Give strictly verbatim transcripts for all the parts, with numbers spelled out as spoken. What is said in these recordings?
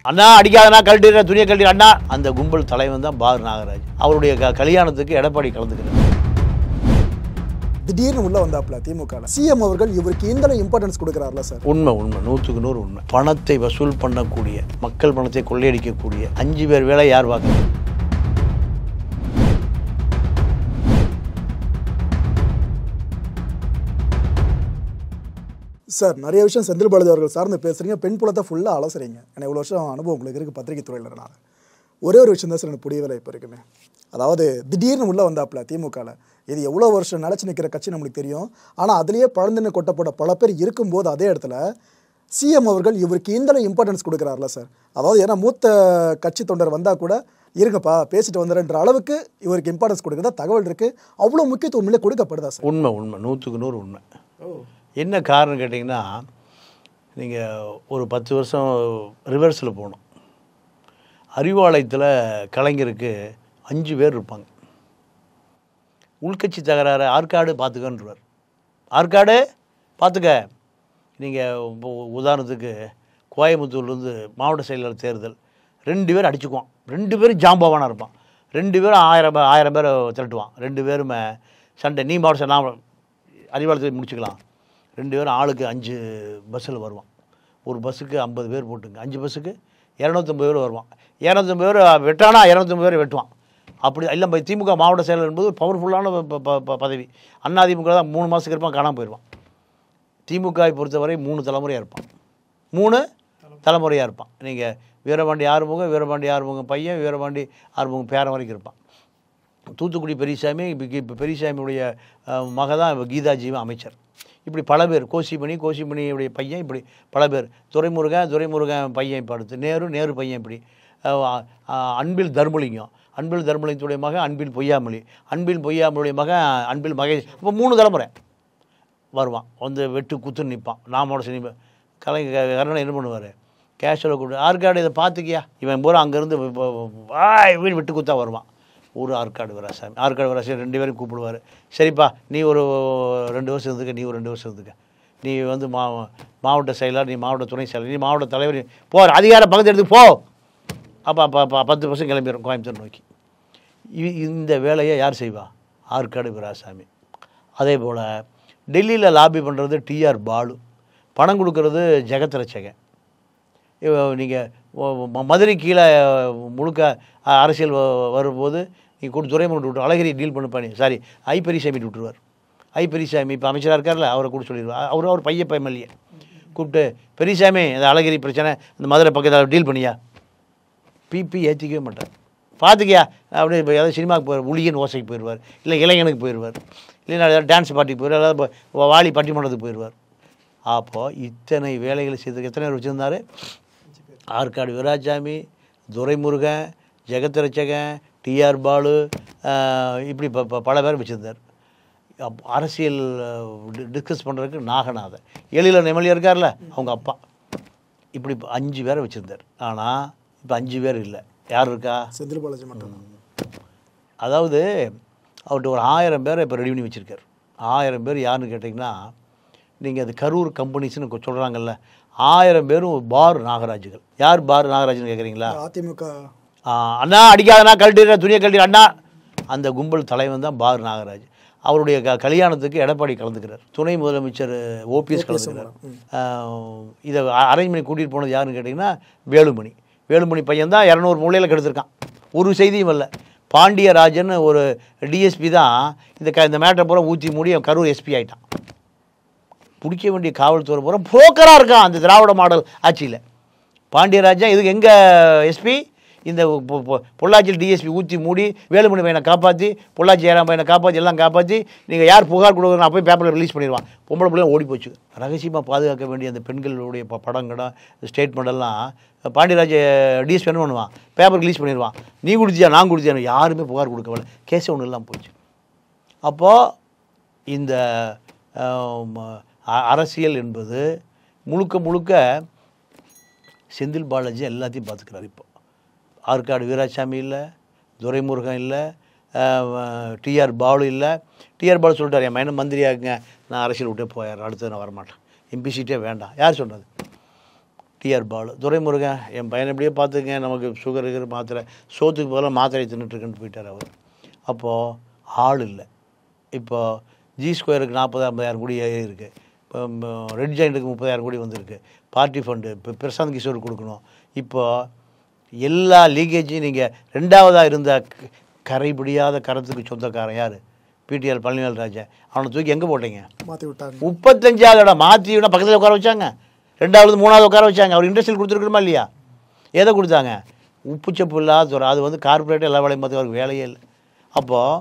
அண்ணா அடிக்காதனா கழட்டிடுற துணியை கழட்டி அண்ணா அந்த கும்பல் தலைவன் தான் பார் நாகராஜ். அவருடைய க கல்யாணத்துக்கு எடப்பாடி கலந்துக்கிறார். திடீர்னு உள்ள வந்தாப்ல திமுக சிஎம் அவர்கள் இவருக்கு இந்த இம்பார்ட்டன்ஸ் கொடுக்குறாருல சார்? உண்மை உண்மை நூற்றுக்கு நூறு உண்மை. பணத்தை வசூல் பண்ணக்கூடிய, மக்கள் பணத்தை கொள்ளையடிக்கக்கூடிய அஞ்சு பேர் வேலை யார் பார்க்கணும்? சார், நிறைய விஷயம் செந்தில் பாலாஜி அவர்கள் சார்ந்து பேசுகிறீங்க, பெண் புலத்தை ஃபுல்லாக அலசுறீங்க. ஏன்னா இவ்வளோ வருஷம் அனுபவம் உங்களுக்கு இருக்குது பத்திரிகை துறையில். நான் ஒரே ஒரு விஷயம் தான் சார் எனக்கு புரியவில்லை இப்போ இருக்குமே. அதாவது திடீர்னு உள்ளே வந்தாப்புல திமுகவில் இது எவ்வளோ வருஷம் நிலச்சி நிற்கிற கட்சி நம்மளுக்கு தெரியும். ஆனால் அதுலேயே பழந்தின்னு கொட்டப்பட்ட பல பேர் இருக்கும்போது அதே இடத்துல சிஎம் அவர்கள் இவருக்கு இந்த இம்பார்ட்டன்ஸ் கொடுக்குறாருல சார்? அதாவது ஏன்னா மூத்த கட்சி தொண்டர் வந்தால் கூட இருங்கப்பா பேசிட்டு வந்துடுன்ற அளவுக்கு இவருக்கு இம்பார்ட்டன்ஸ் கொடுக்குறதா தகவல் இருக்குது. அவ்வளோ முக்கியத்துவம் இல்லை கொடுக்கப்படுதா சார்? உண்மை உண்மை நூற்றுக்கு நூறு உண்மை. என்ன காரணம் கேட்டிங்கன்னா, நீங்கள் ஒரு பத்து வருஷம் ரிவர்ஸில் போகணும். அறிவாலயத்தில் கலைஞருக்கு அஞ்சு பேர் இருப்பாங்க. உள்கட்சி தகராறு ஆற்காடு பார்த்துக்கன்றார். ஆற்காடு பார்த்துக்க. நீங்கள் உதாரணத்துக்கு கோயம்புத்தூர்லேருந்து மாவட்ட செயலாளர் தேர்தல், ரெண்டு பேர் அடிச்சுக்குவான். ரெண்டு பேரும் ஜாம்பவானாக இருப்பான். ரெண்டு பேரும் ஆயிரம் ஆயிரம் பேரை திரட்டுவான். ரெண்டு பேருமே சண்டை. நீ மாவட்ட நான் அறிவாலயத்தில் முடிச்சுக்கலாம். ரெண்டு பேரும் ஆளுக்கு அஞ்சு பஸ்ஸில் வருவான். ஒரு பஸ்ஸுக்கு ஐம்பது பேர் போட்டுங்க. அஞ்சு பஸ்ஸுக்கு இரநூத்தம்பது பேர் வருவான். இரநூத்தம்பது பேர் வெட்டானா இரநூத்தம்பது பேர் வெட்டுவான். அப்படி இல்லை. திமுக மாவட்ட செயலர் என்பது ஒரு பவர்ஃபுல்லான பதவி. அண்ணா திமுக தான் மூணு மாதத்துக்கு இருப்பான், காணாமல் போயிடுவான். திமுகவை பொறுத்தவரை மூணு தலைமுறையாக இருப்பான். மூணு தலைமுறையாக இருப்பான். நீங்கள் வீரபாண்டி ஆறுமுகம், வீரபாண்டி ஆறுமுகம் பையன், வீரபாண்டி ஆறுமுகம் பேரன் வரைக்கும் இருப்பான். தூத்துக்குடி பெரியசாமி, இப்போ இப்போ பெரியசாமியுடைய மக தான் கீதாஜீவன் அமைச்சர். இப்படி பல பேர். கோசிமணி, கோசிமணியுடைய பையன், இப்படி பல பேர். துரைமுருகன், துரைமுருகன் பையன் இப்போ அடுத்து. நேரு, நேரு பையன். இப்படி அன்பில் தர்மலிங்கம், அன்பில் தர்மலிங்கத்துடைய மகன் அன்பில் பொய்யாமொழி, அன்பில் பொய்யாமொழியுடைய மகன் அன்பில் மகேஷ். இப்போ மூணு தலைமுறை வருவான். வந்து வெட்டு குத்துன்னு நிற்பான். நாமோட சினிமா கலைஞர் கருணை என்ன பண்ணுவார்? கேஷுவலாக கூப்பிட்டு ஆற்காடு இதை பார்த்துக்கியா இவன் பூரா அங்கேருந்து வீடு வெட்டு குத்தா வருவான். ஊர் ஆற்காடு வீராசாமி. ஆற்காடு வீராசாமி ரெண்டு பேரும் கூப்பிடுவார். சரிப்பா, நீ ஒரு ரெண்டு வருஷம் இருந்துக்க, நீ ஒரு ரெண்டு வருஷம் இருந்துக்க, நீ வந்து மா மாவட்ட செயலாளர், நீ மாவட்ட துணை செயலர், நீ மாவட்ட தலைவர், போ அதிகார பகுதி எடுத்து போ. அப்போ அப்போ பத்து வருஷம் கிளம்பிடும் கோயம்புத்தூர் நோக்கி. இந்த வேலையை யார் செய்வா? ஆற்காடு வீராசாமி. அதே போல் டெல்லியில் லாபி பண்ணுறது டிஆர் பாலு. பணம் கொடுக்கறது ஜெகத் ரட்சகன். நீங்கள் மதுரை கீழே முழுக்க அரசியல் வரும்போது நீங்கள் கூட துறைமுகம் விட்டு அழகிரி டீல் பண்ண பண்ணி சாரி ஐ பெரியசாமி விட்டுருவார். ஐ பெரியசாமி இப்போ அமைச்சராக இருக்கார்ல, அவரை கூட சொல்லிடுவார். அவர் அவர் பையன் எம்எல்ஏ கூப்பிட்டு, பெரியசாமி இந்த அழகிரி பிரச்சனை இந்த மதுரை பக்கத்தில் டீல் பண்ணியா? பிபி ஏற்றிக்கவே மாட்டார். பார்த்துக்கியா அப்படி இப்போ ஏதாவது சினிமாவுக்கு போயிடுவார், உளியன் ஓசைக்கு போயிடுவார், இல்லை இளைஞனுக்கு போயிடுவார், இல்லைன்னா ஏதாவது டான்ஸ் பார்ட்டிக்கு போயிடுவார், ஏதாவது வாலி பட்டிமன்றத்துக்கு போயிடுவார். அப்போது இத்தனை வேலைகளை செய்து எத்தனை பேர் வச்சுருந்தார்? ஆற்காடு வீராசாமி, துரைமுருகன், ஜெகத் ரட்சகன், டிஆர் பாலு, இப்படி பல பேர் வச்சுருந்தார். அரசியல் டிஸ்கஸ் பண்ணுறதுக்கு நாகநாதன், எழிலன் எம்எல்ஏ இருக்கார்ல, அவங்க அப்பா, இப்படி அஞ்சு பேரை வச்சுருந்தார். ஆனால் இப்போ அஞ்சு பேர் இல்லை. யார் இருக்கா? செந்தில் பாலாஜி மட்டும். அதாவது அவர்கிட்ட ஒரு ஆயிரம் பேரை இப்போ ரெடி பண்ணி வச்சுருக்கார். ஆயிரம் பேர் யாருன்னு கேட்டிங்கன்னா, நீங்கள் அது கரூர் கம்பெனிஸ்னு சொல்கிறாங்கல்ல, ஆயிரம் பேரும் பார் நாகராஜுகள். யார் பார் நாகராஜ்னு கேட்குறீங்களா? அதிமுக. அண்ணா அடிக்காதனா கழட்டிடுற துணியை கழட்டி அண்ணா அந்த கும்பல் தலைவன் தான் பார் நாகராஜ். அவருடைய க கல்யாணத்துக்கு எடப்பாடி கலந்துக்கிறார். துணை முதலமைச்சர் ஓபிஎஸ் கலந்துக்கிறார். இதை அரேஞ்ச் பண்ணி கூட்டிகிட்டு போனது யாருன்னு கேட்டிங்கன்னா வேலுமணி. வேலுமணி பையன் தான் இரநூறு மூலையில் கெடுத்திருக்கான். ஒரு செய்தியும் இல்லை. பாண்டியராஜன் ஒரு டிஎஸ்பி தான் இந்த க இந்த மேட்டரை பூரா ஊற்றி மூடி கரூர் எஸ்பி ஆகிட்டான். பிடிக்க வேண்டிய காவல்துறை பூரா புரோக்கராக இருக்கான் அந்த திராவிட மாடல் ஆட்சியில். பாண்டியராஜன் இதுக்கு எங்கே எஸ்பி? இந்த பொள்ளாச்சியில் டிஎஸ்பி ஊற்றி மூடி வேலுமணி பையனை காப்பாற்றி, பொள்ளாச்சி ஏழாம் பையனை காப்பாற்றி, எல்லாம் காப்பாற்றி நீங்கள் யார் புகார் கொடுக்குறோம் அப்போ பேப்பரில் ரிலீஸ் பண்ணிடுவான். பொம்பளை பிள்ளைங்க ஓடி போச்சு. ரகசியமாக பாதுகாக்க வேண்டிய அந்த பெண்களுடைய ப படங்கடம் ஸ்டேட்மெண்டெல்லாம் பாண்டியராஜ டிஎஸ்பி என்ன பண்ணுவான்? பேப்பர் ரிலீஸ் பண்ணிடுவான். நீ கொடுத்தியா நான் கொடுத்தியா? யாருமே புகார் கொடுக்கவில்லை. கேஸை ஒன்று எல்லாம் போச்சு. அப்போது இந்த அரசியல் என்பது முழுக்க முழுக்க செந்தில் பாலாஜி எல்லாத்தையும் பார்த்துக்கிறார். இப்போ ஆற்காடு வீராசாமி இல்லை, துரைமுருகன் இல்லை, டிஆர் பாலு இல்லை. டிஆர் பாலு சொல்லிட்டார், என் மைனம் மந்திரியாகுங்க, நான் அரசியல் விட்டே போயார், அடுத்தது நான் வரமாட்டேன், எம்பி சீட்டே வேண்டாம். யார் சொன்னது? டிஆர் பாலு, துரைமுருகன் என் பையனை எப்படியே பார்த்துக்கங்க, நமக்கு சுகர் இருக்கிற மாத்திரை, சோத்துக்கு பதிலாக மாத்திரை தின்னுட்டுருக்குன்னு போயிட்டார் அவர். அப்போது ஆள் இல்லை. இப்போ ஜி ஸ்கொயருக்கு நாற்பது ஐம்பதாயிரம் கோடி இருக்குது. இப்போ ரெட் ஜாயிண்ட்டுக்கு முப்பதாயிரம் கோடி வந்திருக்கு. பார்ட்டி ஃபண்டு இப்போ பிரசாந்த் கிஷோர் கொடுக்கணும். இப்போ எல்லா லீக்கேஜையும் நீங்கள் ரெண்டாவதாக இருந்த கரைபிடியாத கரத்துக்கு சொந்தக்காரன் யார்? பிடிஆர் பழனிவேல் ராஜா. அவனை தூக்கி எங்கே போட்டீங்க? மாற்றி விட்டாங்க. முப்பத்தஞ்சாவது இடம் மாற்றி விட பக்கத்தில் உட்கார வச்சாங்க. ரெண்டாவது மூணாவது உட்கார வச்சாங்க. அவர் இண்டஸ்ட்ரியல் கொடுத்துருக்கணுமா இல்லையா? எதை கொடுத்தாங்க? உப்புச்சப்பு இல்லாத துறை. அது வந்து கார்பரேட் எல்லா வேலையும் பார்த்து அவருக்கு வேலையே இல்லை. அப்போது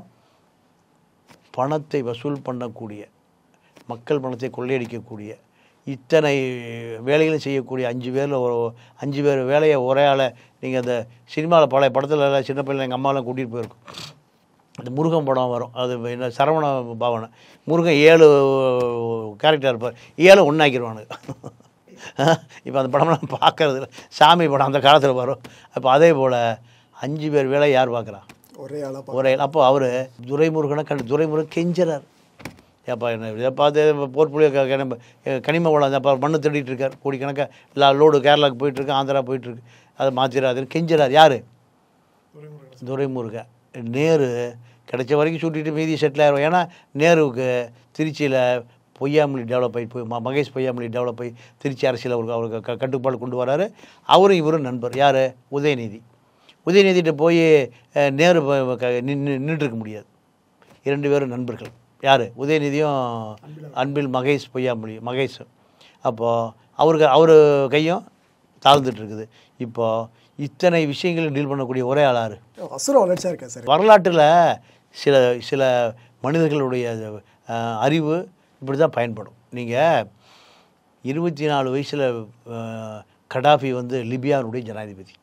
பணத்தை வசூல் பண்ணக்கூடிய, மக்கள் பணத்தை கொள்ளையடிக்கக்கூடிய, இத்தனை வேலைகளும் செய்யக்கூடிய அஞ்சு பேரில் ஒரு அஞ்சு பேர் வேலையை ஒரே ஆளை நீங்கள் அந்த சினிமாவில் பழைய படத்தில் எல்லாம் சின்ன பிள்ளை எங்கள் அம்மாலாம் கூட்டிகிட்டு போயிருக்கோம். அந்த முருகன் படம் வரும், அது என்ன சரவண பவன், முருகன் ஏழு கேரக்டர் இருப்பார், ஏழு ஒன்றாக்கிடுவானுங்க. இப்போ அந்த படம்லாம் பார்க்கறது இல்லை. சாமி படம் அந்த காலத்தில் வரும். அப்போ அதே போல் அஞ்சு பேர் வேலை யார் பார்க்குறா? ஒரே ஆளாக ஒரே. அப்போ அவர் துரைமுருகனை கண்டு துரைமுருகன் கெஞ்சுறார். ஏப்பா என்ன இதை பார்த்து போர்ட்புலியோ கிணம்பு கனிம வளம் அப்போ மண்ணு தேடிட்டு இருக்கார். கோடிக்கணக்காக எல்லா லோடு கேரளாவுக்கு போயிட்டுருக்கு, ஆந்திரா போயிட்டுருக்கு. அதை மாற்றிடாதுன்னு கெஞ்சுறார். யார்? துரைமுருகன். நேரு கிடைச்ச வரைக்கும் சுட்டிட்டு மீதி செட்டில் ஆயிரும். ஏன்னா நேருவுக்கு திருச்சியில் பொய்யாமொழி டெவலப் ஆகி போய் மகேஷ் பொய்யாமொழி டெவலப் ஆகி திருச்சி அரசியல் அவருக்கு அவருக்கு க கட்டுப்பாடு கொண்டு வராரு. அவரும் இவரும் நண்பர். யார்? உதயநிதி. உதயநிதிகிட்ட போய் நேரு நின்றுருக்க முடியாது. இரண்டு பேரும் நண்பர்கள். யார்? உதயநிதியும் அன்பில் மகேஷ் பொய்யாமொழி மகேஷ். அப்போது அவருக்கு அவர் கையும் தாழ்ந்துட்டுருக்குது. இப்போது இத்தனை விஷயங்களும் டீல் பண்ணக்கூடிய ஒரே ஆளாரு அசுர வளர்ச்சியாக இருக்கா சார். வரலாற்றில் சில சில மனிதர்களுடைய அறிவு இப்படி தான் பயன்படும். நீங்கள் இருபத்தி நாலு வயசில் கடாஃபி வந்து லிபியாவுடைய ஜனாதிபதி.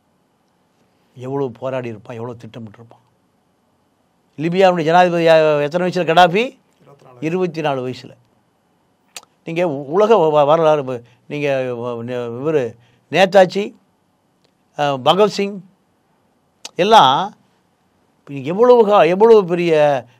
எவ்வளோ போராடி இருப்பான், எவ்வளோ திட்டமிட்டிருப்பான். லிபியாவுடைய ஜனாதிபதி எத்தனை வயசில் கடாஃபி? இருபத்தி நாலு வயசில். நீங்கள் உலக வரலாறு நீங்கள் இவர் நேதாஜி, பகத்சிங் எல்லாம் எவ்வளவு எவ்வளவு பெரிய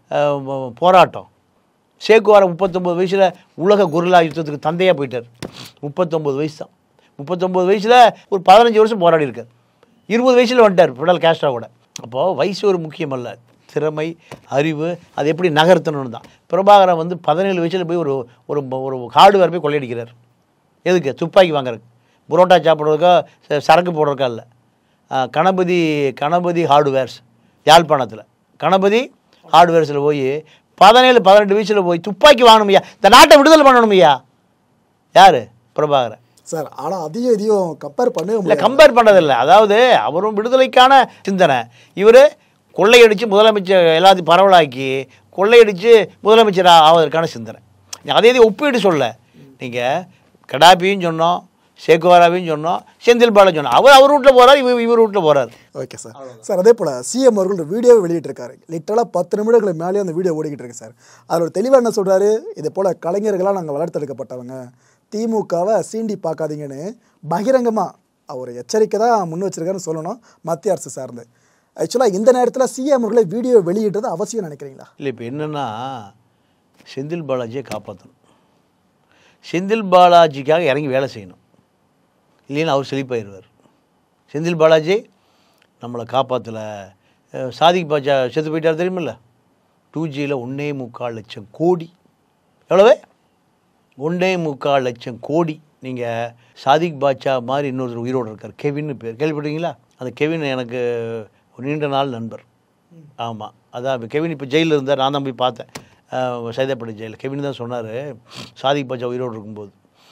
போராட்டம். சேக்குவார முப்பத்தொம்பது வயசில் உலக குரில்லா யுத்தத்துக்கு தந்தையாக போயிட்டார். முப்பத்தொம்பது வயசு தான். முப்பத்தொம்பது வயசில் ஒரு பதினஞ்சு வருஷம் போராடி இருக்கார். இருபது வயசில் வந்துட்டார் ஃபிடல் காஸ்ட்ரோ கூட. அப்போது வயசு ஒரு முக்கியம் அல்ல, திறமை, அறிவு, அது எப்படி நகர்த்தணும்னு தான். பிரபாகரன் வந்து பதினேழு வயசில் போய் ஒரு ஒரு ஒரு ஹார்ட்வேர் போய் கொள்ளையடிக்கிறார். எதுக்கு? துப்பாக்கி வாங்குறதுக்கு, புரோட்டா சாப்பிட்றதுக்கோ சரக்கு போடுறதுக்கா இல்லை. கணபதி கணபதி ஹார்ட்வேர்ஸ் யாழ்ப்பாணத்தில் கணபதி ஹார்ட்வேர்ஸில் போய் பதினேழு பதினெட்டு வயசில் போய் துப்பாக்கி வாங்கணுமையா, இந்த நாட்டை விடுதலை பண்ணணுமையா. யார்? பிரபாகரன் சார். ஆனால் அதையும் இதையும் கம்பேர் பண்ண இல்லை, கம்பேர் பண்ணதில்லை. அதாவது அவரும் விடுதலைக்கான சிந்தனை, இவர் கொள்ளையடித்து முதலமைச்சர் எல்லாத்தையும் பரவலாக்கி கொள்ளையடித்து முதலமைச்சர் ஆவதற்கான சிந்தனை. அதே இது ஒப்பீடு சொல்ல. நீங்கள் கடாபியும் சொன்னோம், சேக்குவாராவையும் சொன்னோம், செந்தில் பாலா சொன்னோம். அவர் அவர் வீட்டில் போகிறார், இவர் இவர் வீட்டில் போகிறார். Okay sir. சார் அதே போல் சிஎம் அவர்கள் வீடியோவை வெளியிட்டிருக்காரு. லிட்டரலாக பத்து நிமிடங்களுக்கு மேலேயே அந்த வீடியோ ஓடிக்கிட்டு இருக்கு சார். அதில் ஒரு தெளிவாக என்ன சொல்கிறாரு? இதே போல் கலைஞர்களாக நாங்கள் வளர்த்தெடுக்கப்பட்டவங்க, திமுகவை சீண்டி பார்க்காதீங்கன்னு பகிரங்கமாக அவர் எச்சரிக்கை தான் முன் வச்சிருக்காருன்னு சொல்லணும் மத்திய அரசு சார்ந்து. ஆக்சுவலாக இந்த நேரத்தில் சிஎம் அவர்களை வீடியோ வெளியிட்டது அவசியம் நினைக்கிறீங்களா? இல்லை, இப்போ என்னென்னா செந்தில் பாலாஜியை காப்பாற்றணும். செந்தில் பாலாஜிக்காக இறங்கி வேலை செய்யணும். இல்லைன்னா அவர் செழிப்பாயிருவார். செந்தில் பாலாஜி நம்மளை காப்பாற்றலை. சாதிக் பாஜா செத்து போயிட்டார் தெரியுமில்ல. டூ ஜியில் ஒன்றே முக்கால் லட்சம் கோடி. எவ்வளவு? ஒன்றே முக்கால் லட்சம் கோடி. நீங்கள் சாதிக் பாட்சா மாதிரி இன்னொருத்தர் உயிரோடு இருக்கார், கெவின்னு பேர், கேள்விப்பட்டீங்களா? அந்த கெவின் எனக்கு நீண்ட நாள் நண்பர். ஆமாம், அதான் கெவின் இப்போ ஜெயிலில் இருந்தார். நான் தான் போய் பார்த்தேன், சைதாப்பேட்டை ஜெயிலில். கெவின் தான் சொன்னார், சாதிக் பாட்சா உயிரோடு இருக்கும்போது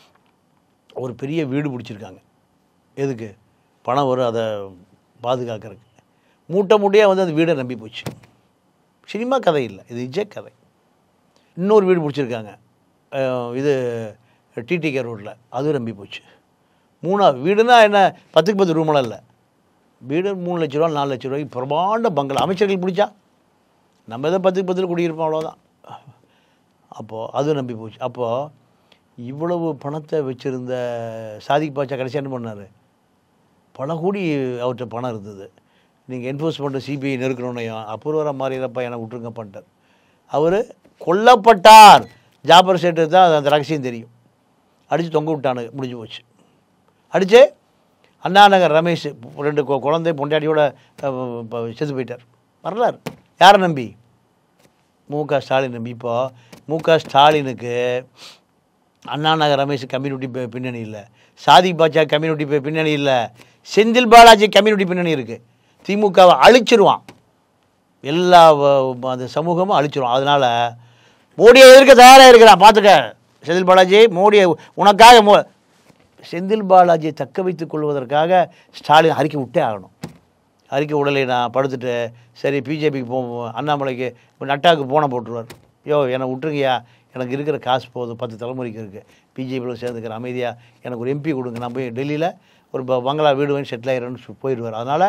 ஒரு பெரிய வீடு பிடிச்சிருக்காங்க. எதுக்கு? பணம் வரும், அதை பாதுகாக்கிறதுக்கு. மூட்டை மூட்டையாக வந்து அந்த வீடை நம்பி போச்சு. சினிமா கதை இல்லை, இது நிஜ கதை. இன்னொரு வீடு பிடிச்சிருக்காங்க, இது டிடிகே ரோட்டில், அதுவும் நம்பி போச்சு. மூணாவது வீடுனா என்ன, பத்துக்கு பத்து ரூமெல்லாம் இல்லை, வீடு மூணு லட்ச ரூபா நாலு லட்ச ரூபாய்க்கு பிரமாண்ட பங்களா. அமைச்சர்கள் பிடிச்சா நம்ம எதை பத்துக்கு பத்தில் குடியிருப்போம், அவ்வளோதான். அப்போது அதுவும் நம்பி போச்சு. அப்போது இவ்வளவு பணத்தை வச்சுருந்த சாதிக் பாட்சா கடைசியாக என்ன பண்ணார்? பல கோடி அவர்கிட்ட பணம் இருந்தது. நீங்கள் என்ஃபோர்ஸ்மெண்ட்டு சிபிஐ நெருக்கணுன்னையும் அபூர்வராக மாறியப்பா எனக்கு விட்டுருங்க பண்ணிட்டார். அவர் கொல்லப்பட்டார். ஜாபர் சேட்டு தான் அந்த ரகசியம் தெரியும். அடித்து தொங்க விட்டானு, முடிஞ்சு போச்சு. அடித்து அண்ணா நகர் ரமேஷ் ரெண்டு கொ- குழந்தை பொண்டாட்டியோட அஹ், இப்போ செத்து போயிட்டார். வரலாறு. யாரை நம்பி? மு க ஸ்டாலின் நம்பி. இப்போ மு க ஸ்டாலினுக்கு அண்ணா நகர் ரமேஷ் கம்யூனிட்டி பி- பின்னணி இல்லை, சாதிக் பாட்சா கம்யூனிட்டி பி- பின்னணி இல்லை, செந்தில் பாலாஜி கம்யூனிட்டி பின்னணி இருக்குது. திமுகவை அழிச்சிருவான், எல்லா வ- அந்த சமூகமும் அழிச்சிருவான். அதனால் மோடியை எதிர்க்க தயாராக இருக்கிறான். பார்த்துக்க செந்தில் பாலாஜி, மோடியை உனக்காக மோ செந்தில் பாலாஜியை தக்க வைத்துக் கொள்வதற்காக ஸ்டாலின் அறிக்கை விட்டே ஆகணும். அறிக்கை உடலை நான் படுத்துட்டு சரி பிஜேபிக்கு போ, அண்ணாமலைக்கு நட்டாவுக்கு போன போட்டுருவார். யோ என்னை விட்டுருங்கய்யா, எனக்கு இருக்கிற காசு போதும், பத்து தலைமுறைக்கு இருக்குது, பிஜேபியில் சேர்ந்துக்கிற அமைதியாக எனக்கு ஒரு எம்பி கொடுங்க, நான் போய் டெல்லியில் ஒரு ப- பங்களா வீடு வாங்கி செட்டில் ஆகிறேன்னு போயிடுவார். அதனால்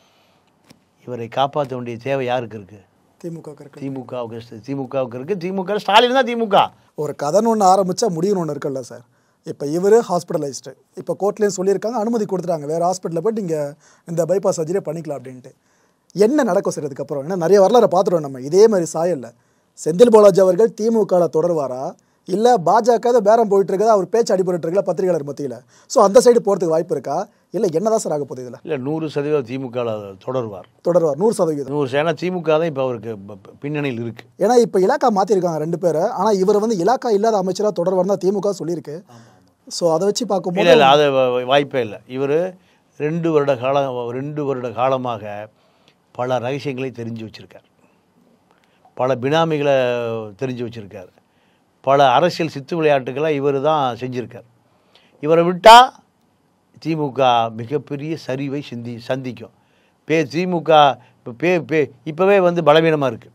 இவரை காப்பாற்ற வேண்டிய தேவை யாருக்கு இருக்குது? திமுக இருக்கு. திமுகவுக்கு திமுகவுக்கு இருக்குது. திமுக ஸ்டாலின் தான் திமுக. ஒரு கதைன்னு ஒன்று ஆரம்பித்தா முடிவுன்னு ஒன்று இருக்குல்ல சார். இப்போ இவர் ஹாஸ்பிட்டலைஸ்டு, இப்போ கோர்ட்லேயும் சொல்லியிருக்காங்க, அனுமதி கொடுத்துட்டாங்க, வேறு ஹாஸ்பிட்டலில் போய்ட்டு நீங்கள் இந்த பைபாஸ் சர்ஜரியை பண்ணிக்கலாம் அப்படின்ட்டு. என்ன நடக்கும் சார் இதுக்கப்புறம்? ஏன்னா நிறைய வரலாறு பார்த்துருவோம் நம்ம. இதே மாதிரி சாயல்ல செந்தில் பாலாஜி அவர்கள் திமுகவில் தொடருவாரா, இல்லை பாஜக தான் பேரம் போயிட்டு இருக்கா, அவர் பேச்சு அடிபட்டு இருக்கல பத்திரிகையாளர் மத்தியில், ஸோ அந்த சைடு போகிறதுக்கு வாய்ப்பு இருக்கா, இல்லை என்னதான் சார் ஆக போகுது இதில்? இல்லை, நூறு சதவீதம் திமுகவில் தொடருவார். தொடருவார் நூறு சதவீதம். நூறு ஏன்னா திமுக தான் இப்போ அவருக்கு ப- ப- பின்னணியில் இருக்குது. ஏன்னா இப்போ இலாக்கா மாற்றிருக்காங்க ரெண்டு பேரை, ஆனால் இவர் வந்து இலாக்கா இல்லாத அமைச்சராக தொடர்வார் தான் திமுக சொல்லியிருக்கு. ஸோ அதை வச்சு பார்க்கும்போது இல்லை இல்லை, அது வ- வாய்ப்பே இல்லை. இவர் ரெண்டு வருட காலம் ரெண்டு வருட காலமாக பல ரகசியங்களை தெரிஞ்சு வச்சுருக்கார், பல பினாமிகளை தெரிஞ்சு வச்சுருக்கார், பல அரசியல் சித்து விளையாட்டுகளை இவர் தான் செஞ்சுருக்கார். இவரை விட்டால் திமுக மிகப்பெரிய சரிவை சிந்தி சந்திக்கும். பே திமுக இப்போ பே பே இப்போவே வந்து பலவீனமாக இருக்குது.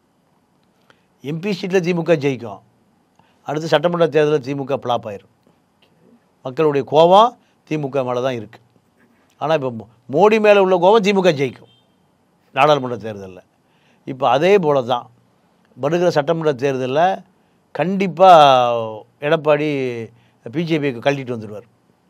எம்பி சீட்டில் திமுக ஜெயிக்கும், அடுத்து சட்டமன்ற தேர்தலில் திமுக ஃப்ளாப் ஆயிரும். மக்களுடைய கோபம் திமுக மேலே தான் இருக்குது. ஆனால் இப்போ மோ- மோடி மேலே உள்ள கோபம் திமுக ஜெயிக்கும் நாடாளுமன்ற தேர்தலில். இப்போ அதே போல தான் வருகிற சட்டமன்ற தேர்தலில் கண்டிப்பாக எடப்பாடி பிஜேபிக்கு கழட்டிட்டு வந்துடுவார்.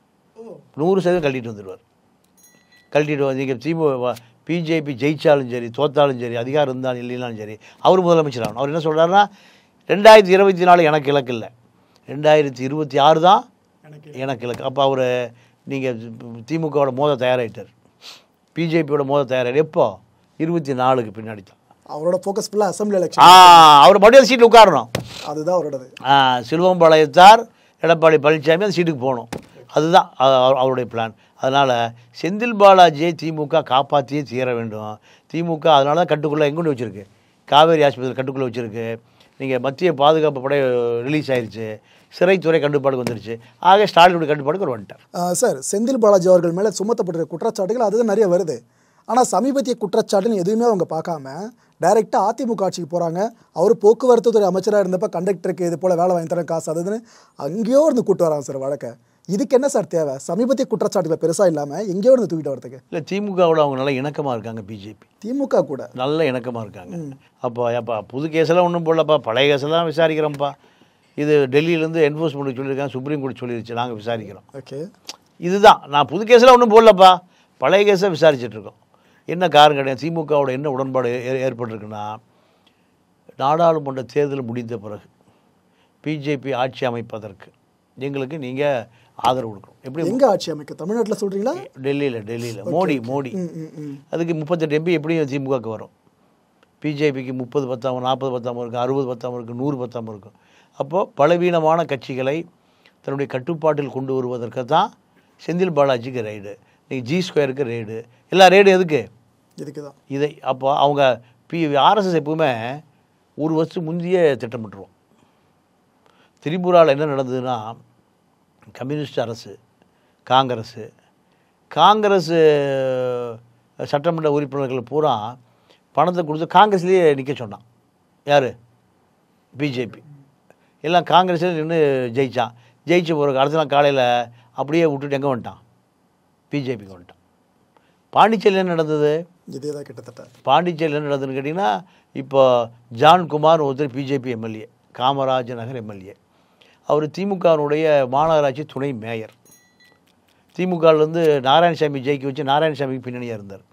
நூறு சதவீதம் கழட்டிட்டு வந்துடுவார். கழட்டிட்டு வந்து இங்கே திமுக பிஜேபி ஜெயித்தாலும் சரி தோத்தாலும் சரி, அதிகாரம் இருந்தாலும் இல்லைனாலும் சரி, அவர் முதலமைச்சர் ஆகணும். அவர் என்ன சொல்கிறாருன்னா, ரெண்டாயிரத்தி இருபத்தி நாலு எனக்கு இலக்கு இல்லை, ரெண்டாயிரத்தி இருபத்தி ஆறு தான் எனக்கு இலக்கு. அப்போ அவர் நீங்கள் திமுகவோட மோத தயாராகிட்டார், பிஜேபியோட மோத தயாராகிட்டார். எப்போ? இருபத்தி நாலுக்கு பின்னாடி தான் அவரோட ஃபோக்கஸ் ஃபுல்லாக அசம்பிளி ஆ எலெக்ஷன். அவர் மறுபடியும் சீட்டில் உட்காரணும். அதுதான் அவரோடது. சிலுவம்பாளையத்தார் எடப்பாடி பழனிசாமி அந்த சீட்டுக்கு போகணும், அதுதான் அ- அவ- அவருடைய பிளான். அதனால் செந்தில் பாலாஜியை திமுக காப்பாற்றியே தீர வேண்டும். திமுக அதனால தான் கட்டுக்குள்ளே எங்கொண்டு வச்சுருக்கு, காவேரி ஆஸ்பத்திரி கட்டுக்குள்ளே வச்சுருக்கு. நீங்கள் மத்திய பாதுகாப்பு படை ரிலீஸ் ஆயிடுச்சு, சிறைத்துறை கட்டுப்பாடுக்கு வந்துருச்சு. ஆக ஸ்டாலினுடைய கட்டுப்பாடுக்கு ஒரு வந்துட்டார். ஆஹ் சார், செந்தில் பாலாஜி அவர்கள் மேலே சுமத்தப்பட்டிருக்க குற்றச்சாட்டுகள் அதுதான் நிறைய வருது. ஆனால் சமீபத்திய குற்றச்சாட்டுன்னு எதுவுமே அவங்க பார்க்காம டைரெக்டாக அதிமுக ஆட்சிக்கு போகிறாங்க. அவர் போக்குவரத்து துறை அமைச்சராக இருந்தப்போ கண்டக்டருக்கு இது போல் வேலை வாங்கி தரேன் காசு அதுன்னு அங்கேயோ இருந்து கூட்டு வராங்க சார் வழக்கை. இதுக்கு என்ன சார் தேவை? சமீபத்திய குற்றச்சாட்டுகளை பெருசாக இல்லாமல் எங்கேயோ இருந்து தூக்கிட்டு வரதுக்கு. இல்லை, திமுகவோட அவங்க நல்லா இணக்கமாக இருக்காங்க, பிஜேபி திமுக கூட நல்ல இணக்கமாக இருக்காங்க. அப்போ அப்போ புது கேஸெல்லாம் ஒன்றும் போடலப்பா, பழைய கேஸெல்லாம் விசாரிக்கிறோம்ப்பா. இது டெல்லியிலேருந்து என்ஃபோர்ஸ்மெண்ட் சொல்லியிருக்காங்க, சுப்ரீம் கோர்ட் சொல்லிருச்சு, நாங்கள் விசாரிக்கிறோம். ஓகே, இதுதான், நான் புது கேஸெல்லாம் ஒன்றும் போடலப்பா, பழைய கேஸை விசாரிச்சுட்ருக்கோம். என்ன காரணம் கிடையாது, திமுகவோட என்ன உடன்பாடு ஏ ஏற்பட்டிருக்குன்னா, நாடாளுமன்ற தேர்தல் முடிந்த பிறகு பிஜேபி ஆட்சி அமைப்பதற்கு எங்களுக்கு நீங்கள் ஆதரவு கொடுக்கணும். எப்படி? எங்கே ஆட்சி அமைக்க? தமிழ்நாட்டில் சொல்கிறீங்களா? டெல்லியில் டெல்லியில் மோடி மோடி ம் ம் ம் அதுக்கு முப்பத்தெட்டு எம்பி எப்படியும் திமுகவுக்கு வரும். பிஜேபிக்கு முப்பது பத்தாமல் நாற்பது பத்தாமல் இருக்கும், அறுபது பத்தாமல் இருக்கும், நூறு பத்தாமல் இருக்கும். அப்போது பலவீனமான கட்சிகளை தன்னுடைய கட்டுப்பாட்டில் கொண்டு வருவதற்கு தான் செந்தில் பாலாஜிக்கு ரைடு, நீங்கள் ஜி ஸ்கொயருக்கு ரைடு, எல்லா ரைடு எதுக்கு? இதுக்கு தான். இதை அப்போ அவங்க பி ஆர்எஸ்எஸ் எப்பவுமே ஒரு வருஷத்துக்கு முந்தைய திட்டமிட்டுருவோம். திரிபுராவில் என்ன நடந்ததுன்னா, கம்யூனிஸ்ட் அரசு, காங்கிரஸ் காங்கிரஸ் சட்டமன்ற உறுப்பினர்கள் பூரா பணத்தை கொடுத்து காங்கிரஸ்லேயே நிற்க சொன்னான். யார்? பிஜேபி. எல்லாம் காங்கிரஸில் நின்று ஜெயித்தான். ஜெயிச்ச பிறகு அடுத்த நாள் காலையில் அப்படியே விட்டுட்டு எங்கே வந்துட்டான்? பிஜேபிக்கு வந்துட்டான். பாண்டிச்சேரியில் என்ன நடந்தது? இதே தான் கிட்டத்தட்ட. பாண்டிச்சேரியில் என்ன நடந்ததுன்னு கேட்டிங்கன்னா, இப்போ ஜான்குமார் ஒருத்தர் BJP MLA, Kamaraj Nagar MLA, அவர் திமுகவினுடைய மாநகராட்சி துணை மேயர். திமுகவிலேருந்து நாராயணசாமி ஜெயிக்க வச்சு நாராயணசாமிக்கு பின்னணியாக இருந்தார்.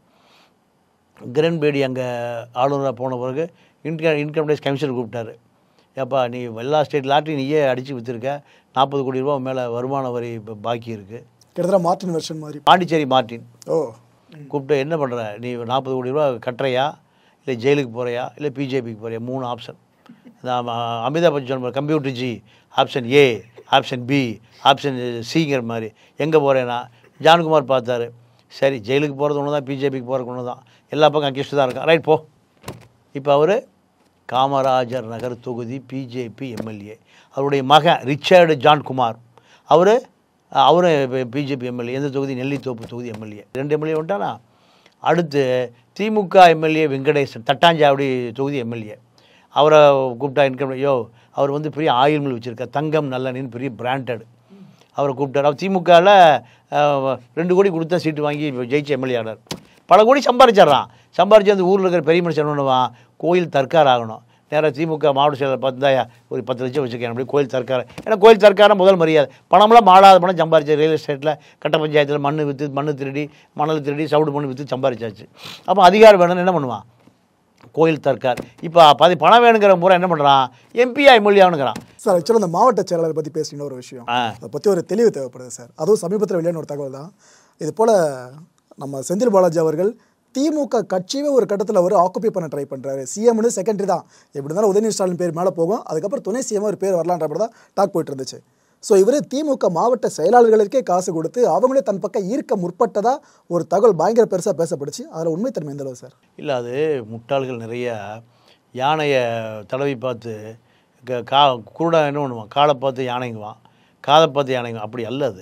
கிரண்பேடி அங்கே ஆளுநராக போன பிறகு இன்கம் இன்கம் டேக்ஸ் கமிஷனர் கூப்பிட்டாரு. ஏப்பா, நீ எல்லா ஸ்டேட் லாட்ரி நீயே அடித்து விற்றுருக்க, நாற்பது கோடி ரூபா மேலே வருமான வரி இப்போ பாக்கி இருக்குது. கிட்டத்தட்ட மார்டின் வெர்ஷன் மாதிரி. பாண்டிச்சேரி மார்டின் ஓ கூப்பிட்டு என்ன பண்ணுற நீ நாற்பது கோடி ரூபா கட்டுறையா இல்லை ஜெயிலுக்கு போகிறியா இல்லை பிஜேபிக்கு போகிறியா, மூணு ஆப்ஷன். நான் Amitabh Bachchan computer ji option A, option B, option சிங்கிற மாதிரி. எங்கே போகிறேன்னா ஜான்குமார் பார்த்தாரு, சரி ஜெயிலுக்கு போகிறது ஒன்று தான், பிஜேபிக்கு போகிறது ஒன்று தான், எல்லா பக்கம் அங்கேஸ்ட்டு தான் இருக்கான், ரைட் போ. இப்போ அவர் காமராஜர் நகர் தொகுதி பிஜேபி எம்எல்ஏ. அவருடைய மகன் ரிச்சர்டு ஜான்குமார் அவர் அவரும் பிஜேபி எம்எல்ஏ. எந்த தொகுதி? நெல்லித்தோப்பு தொகுதி எம்எல்ஏ. ரெண்டு எம்எல்ஏ வந்துட்டானா. அடுத்து திமுக எம்எல்ஏ வெங்கடேசன் தட்டாஞ்சாவடி தொகுதி எம்எல்ஏ. அவரை கூப்பிட்டா இன்கம் யோ அவர் வந்து பெரிய ஆயில் மில் வச்சுருக்கார், தங்கம் நல்லெண்ணெய்னு பெரிய பிராண்டட். அவரை கூப்பிட்டார். அவர் திமுகவில் ரெண்டு கோடி கொடுத்தா சீட்டு வாங்கி ஜெயிச்ச எம்எல்ஏ ஆனார். பல கோடி சம்பாரிச்சிட்றான். சம்பாரித்து அந்த ஊரில் இருக்கிற பெரிய மனுஷன் பண்ணுவான், கோயில் தற்கார் ஆகணும். நேராக திமுக மாவட்ட செயலர் பார்த்துதாயா ஒரு பத்து லட்சம் வச்சுருக்கேன் அப்படி கோயில் தற்கார. ஏன்னா கோயில் தற்கார முதல் மரியாதை. பணம்லாம் மாடாத பணம் சம்பாரிச்சு ரியல் எஸ்டேட்டில் கட்ட பஞ்சாயத்தில் மண் விற்று மண் திருடி மணல் திருடி சவுடு மண் விற்று சம்பாரிச்சாச்சு. அப்போ அதிகாரம் வேணும்னு என்ன பண்ணுவான்? கோயில் தற்கார். இப்போ பாதி பணம் வேணுங்கிற முறை என்ன பண்ணுறான்? எம்பியா எம்எல்ஏனுங்கிறான். சார் ஆக்சுவலாக அந்த மாவட்ட செயலாளரை பற்றி பேசின ஒரு விஷயம், அதை பற்றி ஒரு தெளிவு தேவைப்படுது சார். அதுவும் சமீபத்தில் வெளியான ஒரு தகவல் தான். இது போல் நம்ம செந்தில் பாலாஜி அவர்கள் திமுக கட்சியே ஒரு கட்டத்தில் அவர் ஆக்குப்பை பண்ண ட்ரை பண்ணுறாரு. சிஎம்னு செகண்டரி தான், எப்படி இருந்தாலும் உதயநிதி ஸ்டாலின் பேர் மேலே போகும், அதுக்கப்புறம் துணை சிஎம் ஒரு பேர் வரலான்றப்படி தான் டாக் போயிட்டு இருந்துச்சு. ஸோ இவர் திமுக மாவட்ட செயலாளர்களுக்கே காசு கொடுத்து அவங்களே தன் பக்கம் ஈர்க்க முற்பட்டதாக ஒரு தகவல் பயங்கர பெருசாக பேசப்படுச்சு. அதில் உண்மைத்தன்மை எந்த அளவு சார்? இல்லை, அது முட்டாள்கள் நிறைய யானையை தடவி பார்த்து கா குருடா என்ன பண்ணுவான், காலை பார்த்து யானைங்குவான், காதை பார்த்து யானைங்குவான். அப்படி அல்ல அது.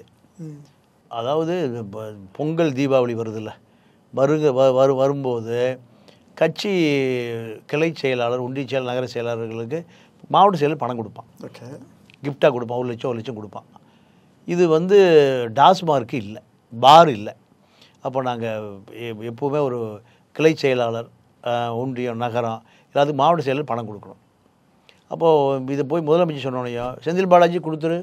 அதாவது பொங்கல் தீபாவளி வருதில்ல, வருங்க வரு வரும்போது கட்சி கிளை செயலாளர், ஒன்றிய செயலாளர், நகர செயலாளர்களுக்கு மாவட்ட செயலர் பணம் கொடுப்பான். ஓகே, கிஃப்டாக கொடுப்பான். ஒரு லட்சம் ஒரு லட்சம் கொடுப்பான். இது வந்து டாஸ்மார்க்கு இல்லை, பார் இல்லை. அப்போ நாங்கள் எப்போவுமே ஒரு கிளை செயலாளர், ஒன்றியம், நகரம் எல்லாத்துக்கும் மாவட்ட செயலர் பணம் கொடுக்கணும். அப்போது இதை போய் முதலமைச்சர் சொன்னோனையும் செந்தில் பாலாஜி கொடுத்துரு.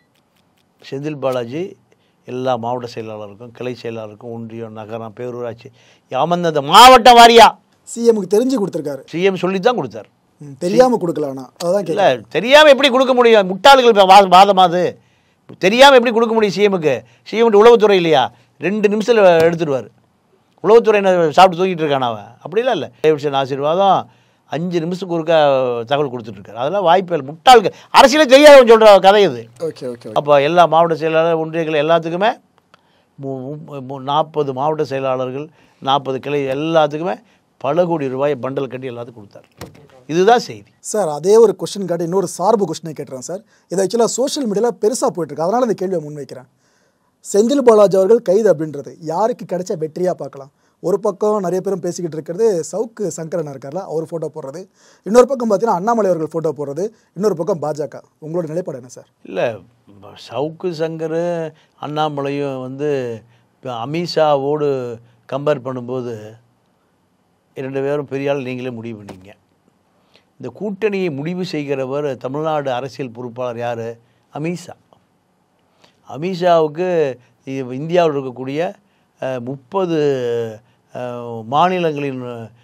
செந்தில் பாலாஜி எல்லா மாவட்ட செயலாளருக்கும் கிளை செயலாளருக்கும் ஒன்றியம், நகரம், பேரூராட்சி அமர்ந்த மாவட்ட வாரியா சிஎம்க்கு தெரிஞ்சு கொடுத்துருக்காரு. சிஎம் சொல்லி தான் கொடுத்தார், தெரியாமல் கொடுக்கலாம்னா. அதான் இல்லை, தெரியாமல் எப்படி கொடுக்க முடியும்? முட்டாள்கள் வா வாதமாது தெரியாமல் எப்படி கொடுக்க முடியும் சிஎம்முக்கு? சிஎம்ட்டு உளவுத்துறை இல்லையா? ரெண்டு நிமிஷத்தில் எடுத்துடுவார். உளவுத்துறை சாப்பிட்டு தூக்கிட்டு இருக்கான் அவன். அப்படிலாம் இல்லை. டேவிட்சன் ஆசீர்வாதம் அஞ்சு நிமிஷத்துக்கு ஒருக்க தகவல் கொடுத்துட்ருக்காரு. அதெல்லாம் வாய்ப்பு இல்லை. முட்டாள்கள், அரசியலே தெரியாதவன் சொல்கிற கதை இது. Okay okay. அப்போ எல்லா மாவட்ட செயலாளர், ஒன்றியங்கள் எல்லாத்துக்குமே நாற்பது மாவட்ட செயலாளர்கள், நாற்பது கிளை எல்லாத்துக்குமே பல கோடி ரூபாய் பண்டல் கட்டி எல்லாத்துக்கும் கொடுத்தார். இதுதான் செய்தி சார். அதே ஒரு கொஸ்டின் காட்டி இன்னொரு சார்பு கொஸ்டினை கேட்டுறேன் சார். இது ஆக்சுவலாக சோஷியல் மீடியாவில் பெருசாக போயிட்டுருக்கு, அதனால் இந்த கேள்வியை முன்வைக்கிறேன். செந்தில் பாலாஜி அவர்கள் கைது அப்படின்றது யாருக்கு கிடைச்ச வெற்றியாக பார்க்கலாம்? ஒரு பக்கம் நிறைய பேரும் பேசிக்கிட்டு இருக்கிறது சவுக்கு சங்கரன் இருக்கார்ல, அவர் ஃபோட்டோ போடுறது. இன்னொரு பக்கம் பார்த்தீங்கன்னா அண்ணாமலை அவர்கள் ஃபோட்டோ போடுறது. இன்னொரு பக்கம் பாஜக. உங்களோட நிலைப்பாடு என்ன சார்? இல்லை, சவுக்கு சங்கர் அண்ணாமலையும் வந்து இப்போ அமித்ஷாவோடு கம்பேர் பண்ணும்போது இரண்டு பேரும் பெரிய ஆள் நீங்களே முடிவு பண்ணீங்க. இந்த கூட்டணியை முடிவு செய்கிறவர் தமிழ்நாடு அரசியல் பொறுப்பாளர் யார்? அமித்ஷா. அமித்ஷாவுக்கு இந்தியாவில் இருக்கக்கூடிய முப்பது மாநிலங்களின்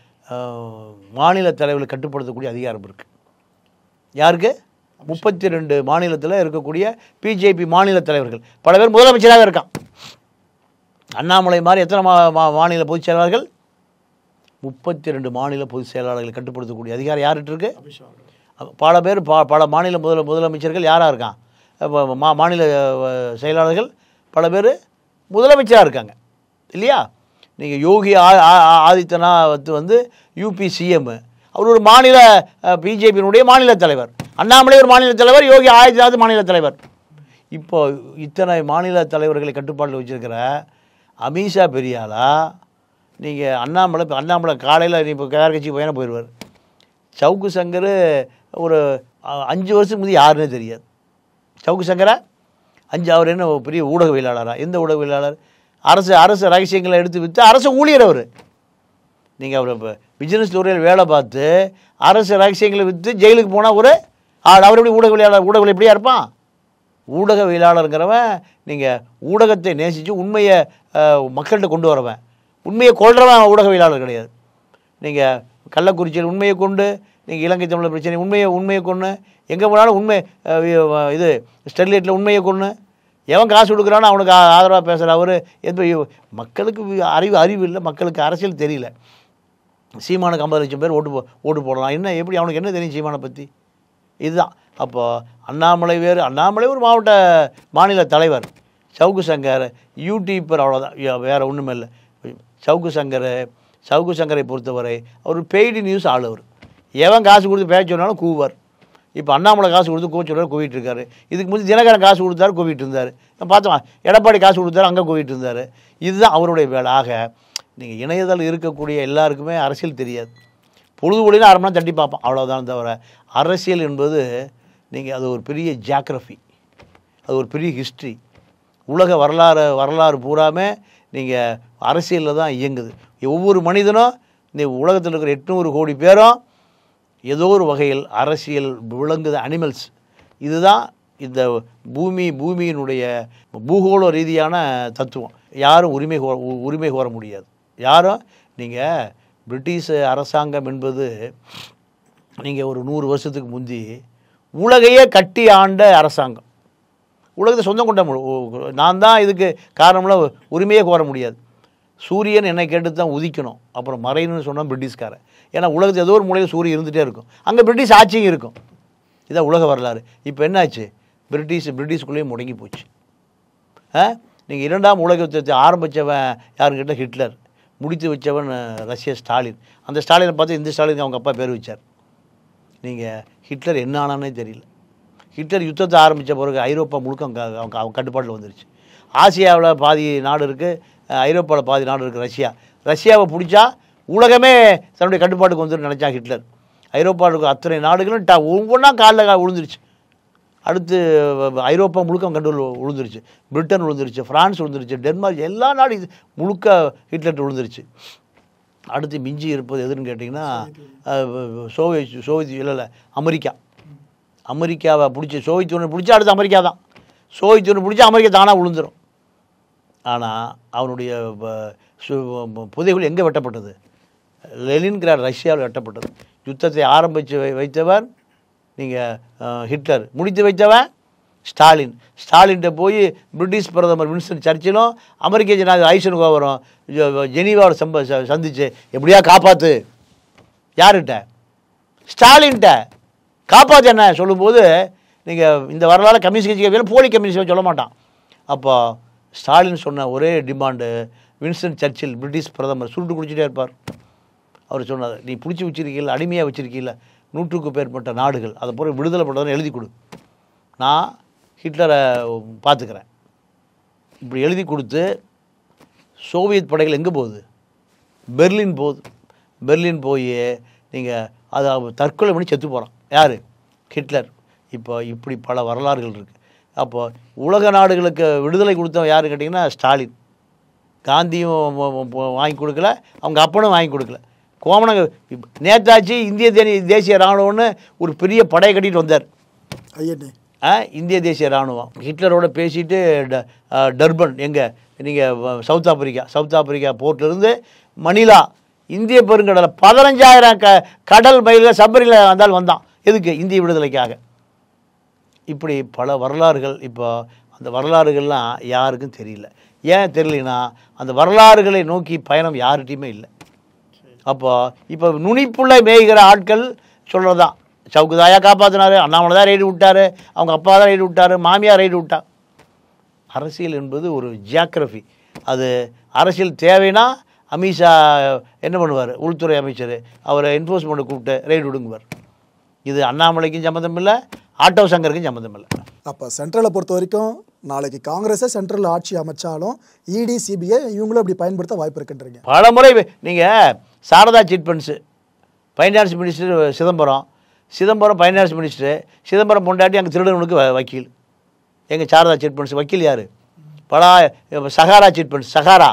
மாநில தலைவர்களை கட்டுப்படுத்தக்கூடிய அதிகாரம் இருக்குது. யாருக்கு? முப்பத்தி ரெண்டு மாநிலத்தில் இருக்கக்கூடிய பிஜேபி மாநில தலைவர்கள் பல பேர் முதலமைச்சராக இருக்கான். அண்ணாமலை மாதிரி எத்தனை மா மாநில பொதுச் செயலாளர்கள்? முப்பத்தி ரெண்டு மாநில பொதுச் செயலாளர்களை கட்டுப்படுத்தக்கூடிய அதிகாரம் யார்கிட்ட இருக்கு? பல பேர் ப பல மாநில முதல முதலமைச்சர்கள் யாராக இருக்கான்? மா மாநில செயலாளர்கள் பல பேர் முதலமைச்சராக இருக்காங்க இல்லையா? நீங்கள் யோகி ஆதித்யநாத் வந்து யூபி சிஎம், அவர் ஒரு மாநில பிஜேபியினுடைய மாநில தலைவர். அண்ணாமலை ஒரு மாநில தலைவர், யோகி ஆதித்யநாத் மாநில தலைவர். இப்போ இத்தனை மாநில தலைவர்களை கட்டுப்பாட்டில் வச்சுருக்கிற அமித்ஷா பெரியாளா? நீங்கள் அண்ணாமலை அண்ணாமலை காலையில் நீ இப்போ வேறு கட்சி போயினா போயிடுவார். சவுக்கு சங்கர் ஒரு அஞ்சு வருஷத்துக்கு முந்தைய யாருன்னே தெரியாது. சவுக்கு சங்கரை அஞ்சு அவர் என்ன பெரிய ஊடகவியலாளரா? எந்த ஊடகவியலாளர்? அரசு அரசு ரகசியங்களை எடுத்து விற்று அரசு ஊழியர் அவர். நீங்கள் அவர் இப்போ பிஸ்னஸ் துறையில் வேலை பார்த்து அரசு ரகசியங்களை விற்று ஜெயிலுக்கு போனால் ஒரு ஆள். அவர் எப்படி ஊடகவியலாளர்? ஊடகவில் எப்படியா இருப்பான்? ஊடகவியலாளருங்கிறவன் நீங்கள் ஊடகத்தை நேசித்து உண்மையை மக்கள்கிட்ட கொண்டு வரவன். உண்மையை கொள்றவன் ஊடகவியலாளர் கிடையாது. நீங்கள் கள்ளக்குறிச்சியில் உண்மையை கொண்டு, நீங்கள் இலங்கை தமிழர் பிரச்சனை உண்மையை உண்மையை கொண்டு, எங்கே போனாலும் உண்மை, இது ஸ்டெர்லைட்டில் உண்மையை கொண்டு, எவன் காசு கொடுக்குறானோ அவனுக்கு ஆதரவாக பேசுகிற அவர் எப்போ மக்களுக்கு அறிவு அறிவு இல்லை, மக்களுக்கு அரசியல் தெரியல. சீமானுக்கு ஐம்பது லட்சம் பேர் ஓட்டு போ ஓட்டு போடலாம், என்ன எப்படி அவனுக்கு என்ன தெரியும் சீமானை பற்றி? இதுதான். அப்போது அண்ணாமலை வேறு, அண்ணாமலை ஒரு மாவட்ட மாநில தலைவர், சவுக்கு சங்கர் யூடியூப்பர், அவ்வளோதான், வேறு ஒன்றுமே இல்லை. சவுக்கு சங்கர் சவுக்கு சங்கரை பொறுத்தவரை அவர் பெய்டு நியூஸ் ஆள். அவர் எவன் காசு கொடுத்து பேச சொன்னாலும் கூவார். இப்போ அண்ணாமலை காசு கொடுத்து கோச்சோட கூவிட்டு இருக்காரு. இதுக்கு முந்தைய தினகரன் காசு கொடுத்தாரு, கூவிட்டு இருந்தார். பார்த்தோம், எடப்பாடி காசு கொடுத்தாரு, அங்கே கூவிட்டு இருந்தார். இதுதான் அவருடைய வேலை. ஆக நீங்கள் இணையதளம் இருக்கக்கூடிய எல்லாருக்குமே அரசியல் தெரியாது. பொழுதுபொழினா அரை மணி நேரம் தட்டி பார்ப்பான், அவ்வளோதான். தவிர அரசியல் என்பது நீங்கள் அது ஒரு பெரிய ஜியாகிரஃபி, அது ஒரு பெரிய ஹிஸ்ட்ரி. உலக வரலாறு வரலாறு பூராமே நீங்கள் அரசியலில் தான் இயங்குது. ஒவ்வொரு மனிதனும் இந்த உலகத்தில் இருக்கிற எட்நூறு கோடி பேரும் ஏதோ ஒரு வகையில் அரசியல் விளங்குது, அனிமல்ஸ். இதுதான் இந்த பூமி பூமியினுடைய பூகோள ரீதியான தத்துவம். யாரும் உரிமை கோ உரிமை கோர முடியாது யாரும். நீங்கள் பிரிட்டிஷ் அரசாங்கம் என்பது நீங்கள் ஒரு நூறு வருஷத்துக்கு முந்தி உலகையே கட்டி ஆண்ட அரசாங்கம். உலகத்தை சொந்தம் கொண்ட நான் தான் இதுக்கு காரணம்லாம் உரிமையே கோர முடியாது. சூரியன் என்னை கேட்டு தான் உதிக்கணும், அப்புறம் மறையணும்னு சொன்னால் பிரிட்டிஷ்காரன். ஏன்னா உலகத்தில் ஏதோ ஒரு மூலையில் சூரியன் இருந்துகிட்டே இருக்கும், அங்கே பிரிட்டிஷ் ஆட்சியும் இருக்கும். இதான் உலக வரலாறு. இப்போ என்னாச்சு, பிரிட்டிஷ் பிரிட்டிஷ்குள்ளேயே முடங்கி போச்சு. ஆ நீங்கள் இரண்டாம் உலக யுத்தத்தை ஆரம்பித்தவன் யாருன்னு கேட்டால் ஹிட்லர், முடித்து வச்சவன் ரஷ்ய ஸ்டாலின். அந்த ஸ்டாலினை பார்த்து இந்த ஸ்டாலின் அவங்க அப்பா பேர் வச்சார். நீங்கள் ஹிட்லர் என்ன ஆனானே தெரியல. ஹிட்லர் யுத்தத்தை ஆரம்பித்த பிறகு ஐரோப்பா முழுக்க அவங்க அவங்க அவங்க கட்டுப்பாட்டில் வந்துருச்சு. ஆசியாவில் பாதி நாடு இருக்குது, ஐரோப்பாவில் பாதி நாடு இருக்குது. ரஷ்யா ரஷ்யாவை பிடிச்சா உலகமே தன்னுடைய கட்டுப்பாட்டுக்கு வந்துட்டு நினச்சா ஹிட்லர். ஐரோப்பாவில் இருக்கிற அத்தனை நாடுகளும் ட ஒவ்வொன்றா காலில் விழுந்துருச்சு. அடுத்து ஐரோப்பா முழுக்க கண்டு விழுந்துருச்சு. பிரிட்டன் விழுந்துருச்சு, ஃப்ரான்ஸ் விழுந்துருச்சு, டென்மார்க், எல்லா நாடு இது முழுக்க ஹிட்லர் விழுந்துருச்சு. அடுத்து மிஞ்சி இருப்பது எதுன்னு கேட்டிங்கன்னா சோவியத் சோவியத் இல்லை இல்லை அமெரிக்கா. அமெரிக்காவை பிடிச்சி சோவியத் யூனியன் பிடிச்சா அடுத்து அமெரிக்கா தான். சோவியத் யூனியன் பிடிச்சா அமெரிக்கா தானாக விழுந்துடும். ஆனால் அவனுடைய புதைகுழி எங்கே வெட்டப்பட்டது? லெனின்கிராட் ரஷ்யாவில் வெட்டப்பட்டது. யுத்தத்தை ஆரம்பித்து வைத்தவர் நீங்கள் ஹிட்லர், முடித்து வைத்தவன் ஸ்டாலின். ஸ்டாலின்கிட்ட போய் பிரிட்டிஷ் பிரதமர் வின்ஸ்டன் சர்ச்சிலும் அமெரிக்க ஜனாதிபதி ஐசன்ஹோவரும் ஜெனீவாவில் சம்ப சந்திச்சு எப்படியா காப்பாற்று, யார்கிட்ட? ஸ்டாலின்கிட்ட. காப்பாற்று என்ன சொல்லும்போது நீங்கள் இந்த வரலாறு கம்யூனிஸ்ட் கட்சி கேட்கல, போலி கம்யூனிஸ்ட் சொல்ல மாட்டான். அப்போ ஸ்டாலின் சொன்ன ஒரே டிமாண்டு, வின்ஸ்டன் சர்ச்சில் பிரிட்டிஷ் பிரதமர் சுருட்டு குடிச்சிட்டே இருப்பார். அவர் சொன்னார், நீ பிடிச்சி வச்சிருக்கீங்கள, அடிமையாக வச்சுருக்கீங்கள நூற்றுக்கு மேற்பட்ட நாடுகள், அதை போல விடுதலை பண்ணுறதுன்னு எழுதி கொடு, நான் ஹிட்லரை பார்த்துக்கிறேன். இப்படி எழுதி கொடுத்து சோவியத் படைகள் எங்கே போகுது? பெர்லின் போகுது. பெர்லின் போய் நீங்கள் அதை தற்கொலை பண்ணி செத்து போகிறான். யார்? ஹிட்லர். இப்போ இப்படி பல வரலாறுகள் இருக்குது. அப்போ உலக நாடுகளுக்கு விடுதலை கொடுத்தவன் யார் கேட்டிங்கன்னா ஸ்டாலின். காந்தியும் வாங்கி கொடுக்கல, அவங்க அப்பனும் வாங்கி கொடுக்கல. கோமனங்க நேதாஜி இந்திய தே தேசிய இராணுவம்னு ஒரு பெரிய படையை கட்டிட்டு வந்தார். ஆ இந்திய தேசிய இராணுவம் ஹிட்லரோட பேசிட்டு டர்பன் எங்கே நீங்கள் சவுத் ஆப்பிரிக்கா சவுத் ஆப்பிரிக்கா போர்ட்லேருந்து மணிலா இந்திய பெருங்கடலை பதினஞ்சாயிரம் க கடல் மைலில் சபரியில் வந்தால் வந்தான். எதுக்கு? இந்திய விடுதலைக்காக. இப்படி பல வரலாறுகள். இப்போ அந்த வரலாறுகள்லாம் யாருக்கும் தெரியல. ஏன் தெரியலனா அந்த வரலாறுகளை நோக்கி பயணம் யார்கிட்டையுமே இல்லை. அப்போ இப்போ நுனிப்புள்ள மேய்கிற ஆட்கள் சொல்கிறது தான், சவுக்குதாயா காப்பாற்றினார், அண்ணாமலை தான் ரைடு விட்டார், அவங்க அப்பா தான் ரைடு விட்டார், மாமியார் ரைடு விட்டா. அரசியல் என்பது ஒரு ஜியாகிரஃபி. அது அரசியல் தேவைன்னா அமித்ஷா என்ன பண்ணுவார், உள்துறை அமைச்சர், அவரை என்ஃபோர்ஸ்மெண்ட்டை கூப்பிட்டு ரைடு விடுங்குவார். இது அண்ணாமலைக்கும் சம்மந்தம் இல்லை, ஆட்டோ சங்கருக்கும் சம்மந்தம் இல்லை. அப்போ சென்ட்ரலை பொறுத்த வரைக்கும் நாளைக்கு காங்கிரஸை சென்ட்ரல் ஆட்சி அமைச்சாலும் இடி சிபிஐ இவங்களும் அப்படி பயன்படுத்த வாய்ப்பு இருக்குன்றீங்க. பல முறை நீங்கள் Sharada chit funds, finance minister Chidambaram, Chidambaram finance minister, Chidambaram பொண்டாட்டி அங்கே திருடனுக்கு வக்கீல். எங்கள் சாரதா சிட் ஃபண்ட்ஸ் வக்கீல் யார்? பலா சகாரா சிட் ஃபண்ட்ஸ், சகாரா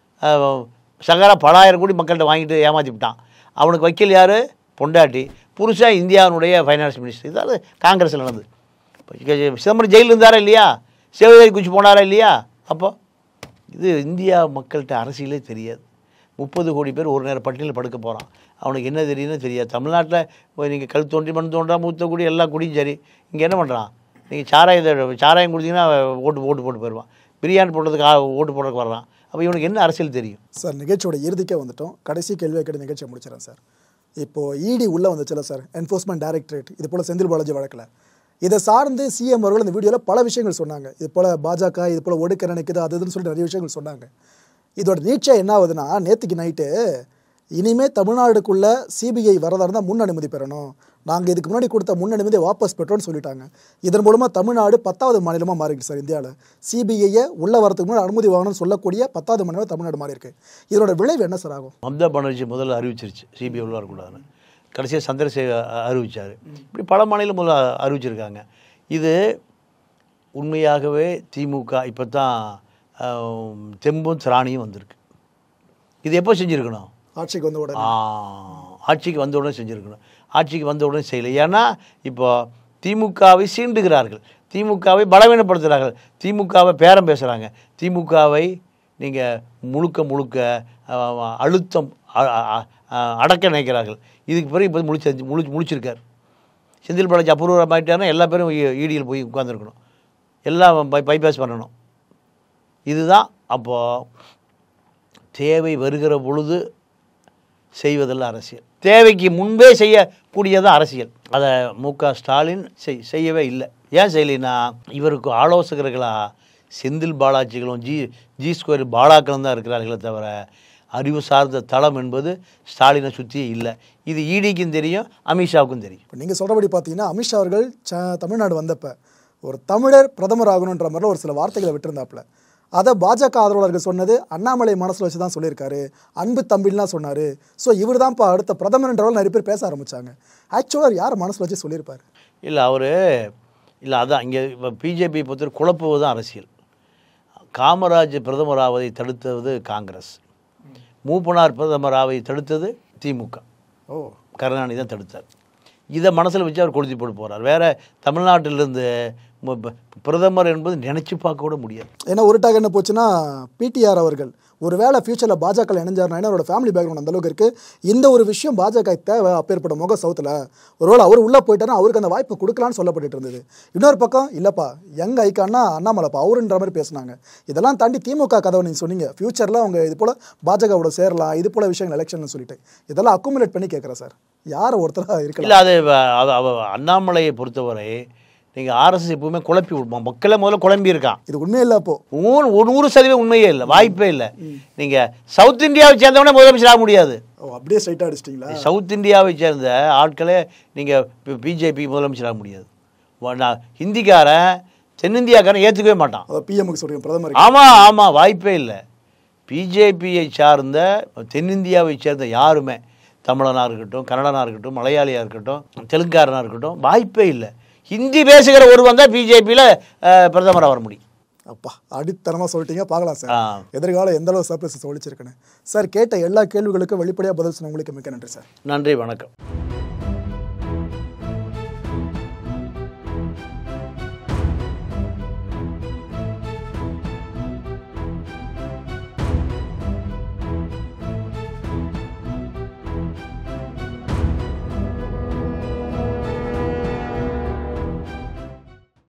சகாரா பலாயிரம் கோடி மக்கள்கிட்ட வாங்கிட்டு ஏமாற்றி விட்டான். அவனுக்கு வக்கீல் யார்? பொண்டாட்டி. புருஷா இந்தியாவுடைய ஃபைனான்ஸ் மினிஸ்டர். இதாவது காங்கிரஸில் நடந்தது. சிதம்பரம் ஜெயிலில் இருந்தாரா இல்லையா? சிவகங்கை குச்சி போனாரா இல்லையா? அப்போ இது இந்தியா மக்கள்கிட்ட அரசியலே தெரியாது. முப்பது கோடி பேர் ஒரு நேரம் பட்டியலில் படுக்க போகிறான். அவனுக்கு என்ன தெரியுதுன்னு தெரியாது. தமிழ்நாட்டில் நீங்கள் கல் தோன்றி மண் தோன்றா மூத்த குடி எல்லா குடியும் சரி. இங்கே என்ன பண்ணுறான்? நீங்கள் சாராயத்தை சாராயம் கொடுத்தீங்கன்னா ஓட்டு ஓட்டு போட்டு போயிடுவான். பிரியாணி போடுறதுக்கு ஓட்டு போடுறதுக்கு வர்றான். அப்போ இவனுக்கு என்ன அரசியல் தெரியும்? சார் நிகழ்ச்சியோட இறுதிக்கே வந்துட்டோம். கடைசி கேள்வியை கேட்டு நிகழ்ச்சியை முடிச்சிடறேன் சார். இப்போது இடி உள்ளே வந்துச்சுல சார், என்ஃபோர்ஸ்மெண்ட் டைரக்டரேட், இது போல் செந்தில் பாலாஜி வழக்கில் இதை சார்ந்து சிஎம் அவர்கள் இந்த வீடியோவில் பல விஷயங்கள் சொன்னாங்க. இது போல் பாஜக இது போல் ஒடுக்க நினைக்குது அது இதுன்னு சொல்லிட்டு நிறைய விஷயங்கள் சொன்னாங்க. இதோட நீட்சா என்ன ஆகுதுன்னா, நேற்றுக்கு நைட்டு இனிமேல் தமிழ்நாடுக்குள்ளே சிபிஐ வரதா இருந்தால் முன் அனுமதி பெறணும், நாங்கள் இதுக்கு முன்னாடி கொடுத்த முன் அனுமதியை வாபஸ் பெற்றோன்னு சொல்லிட்டாங்க. இதன் மூலமாக தமிழ்நாடு பத்தாவது மாநிலமாக மாறிடுச்சு சார். இந்தியாவில் சிபிஐயை உள்ளே வரதுக்கு முன்னாடி அனுமதி வாங்கணும்னு சொல்லக்கூடிய பத்தாவது மாநிலம் தமிழ்நாடு மாறி இருக்கு. இதோட விளைவு என்ன சார் ஆகும்? மம்தா பானர்ஜி முதல்ல அறிவிச்சிருச்சு சிபிஐ உள்ள வரக்கூடாதுன்னு. கடைசியாக சந்திரசேகர் அறிவித்தார். இப்படி பல மாநிலம் முதல்ல அறிவிச்சிருக்காங்க. இது உண்மையாகவே திமுக இப்போ தான் தெம்பும் திராணியும் வந்திருக்கு. இது எப்போ செஞ்சுருக்கணும்? ஆட்சிக்கு வந்த உடனே ஆட்சிக்கு வந்த உடனே செஞ்சுருக்கணும். ஆட்சிக்கு வந்த உடனே செய்யலை. ஏன்னா இப்போ திமுகவை சீண்டுகிறார்கள், திமுகவை பலவீனப்படுத்துகிறார்கள், திமுகவை பேரம் பேசுகிறாங்க, திமுகவை நீங்கள் முழுக்க முழுக்க அழுத்தம் அடக்க நினைக்கிறார்கள். இதுக்கு பிறகு இப்போ முடிச்சு முழு முடிச்சிருக்கார் செந்தில் பாலாஜி. அபூர்வமாயிட்டாருன்னா எல்லா பேரும் ஈடியில் போய் உட்காந்துருக்கணும், எல்லாம் பை பைபாஸ் பண்ணணும். இதுதான் அப்போது தேவை வருகிற பொழுது செய்வதில்லை அரசியல், தேவைக்கு முன்பே செய்யக்கூடியதான் அரசியல். அதை மு க ஸ்டாலின் செய் செய்யவே இல்லை. ஏன் செய்யலைன்னா, இவருக்கு ஆலோசகர்களாக செந்தில் பாலாஜிகளும் ஜி ஜி ஸ்கொயர் பாலாக்களும் தான் இருக்கிறார்களே தவிர அறிவு சார்ந்த தளம் என்பது ஸ்டாலினை சுற்றியே இல்லை. இது ஈடிக்கும் தெரியும், அமித்ஷாவுக்கும் தெரியும். இப்போ நீங்கள் சொல்கிறபடி பார்த்தீங்கன்னா, அமித்ஷா அவர்கள் ச தமிழ்நாடு வந்தப்போ ஒரு தமிழர் பிரதமர் ஆகணுன்ற மாதிரிலாம் ஒரு சில வார்த்தைகளை விட்டுருந்தாப்புல. அதை பாஜக ஆதரவாளர்கள் சொன்னது அண்ணாமலை மனசில் வச்சு தான் சொல்லியிருக்காரு, அன்பு தம்பிலாம் சொன்னார். ஸோ இவர் தான் இப்போ அடுத்த பிரதமர்ன்றவர்கள் நிறைய பேர் பேச ஆரம்பித்தாங்க. ஆக்சுவலாக யார் மனசில் வச்சு சொல்லியிருப்பார்? இல்லை அவர் இல்லை அதான் இங்கே இப்போ பிஜேபி பொறுத்த குழப்புவது தான் அரசியல். காமராஜ் பிரதமராவதை தடுத்தது காங்கிரஸ், மூப்பனார் பிரதமராவதை தடுத்தது திமுக. ஓ கருணாநிதி தான் தடுத்தார். இதை மனசில் வச்சு அவர் கொளுத்தி போட்டு போகிறார். வேறு தமிழ்நாட்டிலிருந்து பிரதமர் என்பது நினச்சி பார்க்க கூட முடியாது. ஏன்னா ஒரு டாக் என்ன போச்சுன்னா, பிடிஆர் அவர்கள் ஒரு வேளை ஃபியூச்சரில் பாஜக இணைஞ்சாருன்னா அவரோட ஃபேமிலி பேக்ரவுண்ட் அந்தளவுக்கு இருக்குது, இந்த ஒரு விஷயம் பாஜக தேவை அப்பேற்பட்ட முக சவுத்தில் ஒருவேளை அவர் உள்ளே போயிட்டாருன்னா அவருக்கு அந்த வாய்ப்பு கொடுக்கலான்னு சொல்லப்பட்டு இருந்தது. இன்னொரு பக்கம் இல்லைப்பா எங்க ஐக்கான்னா அண்ணாமலைப்பா அவருன்ற மாதிரி பேசினாங்க. இதெல்லாம் தாண்டி திமுக கதவை நீங்கள் சொன்னீங்க, ஃபியூச்சரில் அவங்க இது போல் பாஜகவோட சேரலாம், இது போல் விஷயங்கள் எலெக்ஷன் சொல்லிட்டு இதெல்லாம் அக்குமுலேட் பண்ணி கேட்குறேன் சார். யார் ஒருத்தராக இருக்கலாம்? இல்லை அது அண்ணாமலையை பொறுத்தவரை நீங்கள் ஆர்எஸ்எஸ் எப்பவுமே குழப்பி விடுவோம், மக்களை முதல்ல குழம்பி இருக்கான். இது உண்மையே இல்லை. அப்போ ஒரு நூறு சதவீதம் உண்மையே இல்லை, வாய்ப்பே இல்லை. நீங்கள் சவுத் இந்தியாவை சேர்ந்தவனே முதலமைச்சர் ஆக முடியாது. அப்படியே ஸ்ட்ரைட்டாக அடிச்சிட்டிங்களா? சவுத் இந்தியாவை சேர்ந்த ஆட்களே நீங்கள் பிஜேபி முதலமைச்சர் ஆக முடியாது. நான் ஹிந்திக்காரன் தென்னிந்தியாக்காரன் ஏற்றுக்கவே மாட்டான். பிஎம்க்கு சொல்கிறேன் பிரதமர். ஆமாம் ஆமாம் வாய்ப்பே இல்லை. பிஜேபியை சார்ந்த தென்னிந்தியாவை சேர்ந்த யாருமே தமிழனாக இருக்கட்டும், கன்னடனாக இருக்கட்டும், மலையாளியாக இருக்கட்டும், தெலுங்காரனாக இருக்கட்டும் வாய்ப்பே இல்லை. ஹிந்தி பேசுகிற ஒருவன் தான் பிஜேபியில் பிரதமராக வர முடியும். அப்பா அடித்தனமாக சொல்லிட்டீங்க. பார்க்கலாம் சார் எதிர்காலம் எந்த அளவு சர்ப்ரைஸ் ஒழிச்சிருக்குன்னு. சார் கேட்ட எல்லா கேள்விகளுக்கும் வெளிப்படையாக பதில் சொன்ன உங்களுக்கு மிக்க நன்றி சார். நன்றி, வணக்கம்.